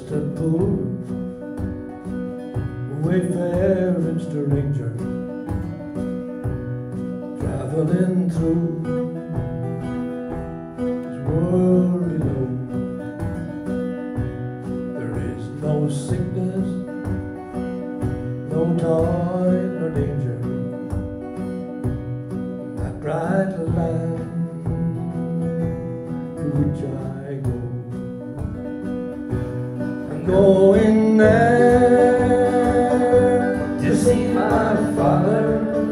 just a poor wayfaring stranger traveling through this world below. There is no sickness, no toil nor danger in that bright land to which I go. I'm going there to see my Father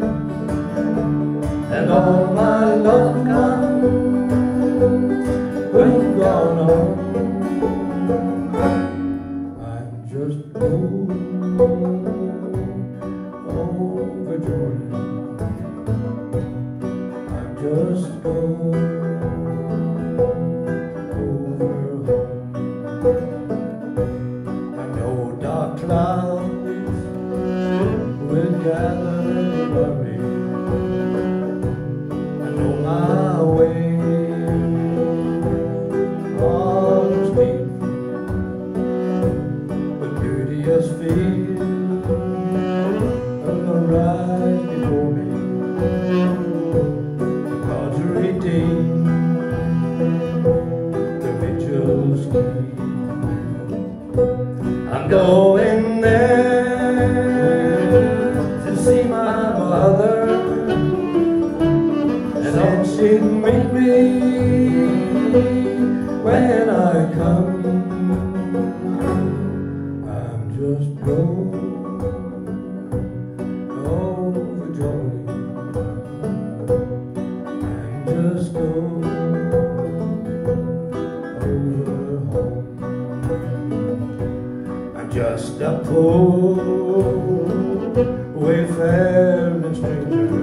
and all my loved ones who've gone on. I'm just going over Jordan. I'm just going over home. I know dark clouds will gather around me. I know my way on the street, but beauteous fields will rise before me. God's redeemed the vigil's key. I'm going there to see my mother, and then she'd meet me when I come. I'm just going over Jordan. I'm just going over home. I'm just a poor wayfaring stranger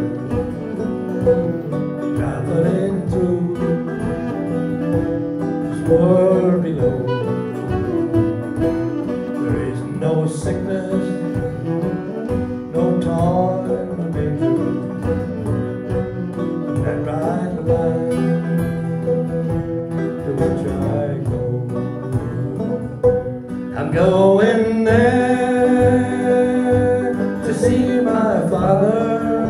traveling through this world below. There is no sickness, no toil, no danger in that bright light to which I go. I'm going there to see my Father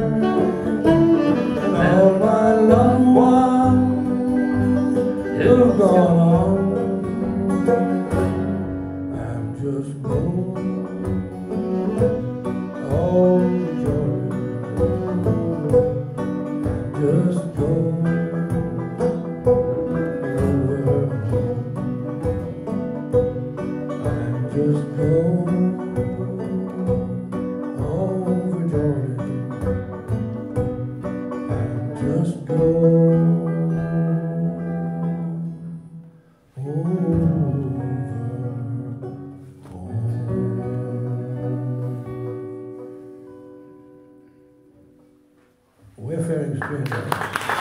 and all my loved ones who've gone on. I'm just going over Jordan. I'm just going over home. I'm just going over Jordan. I'm just going over home. Wayfaring stranger.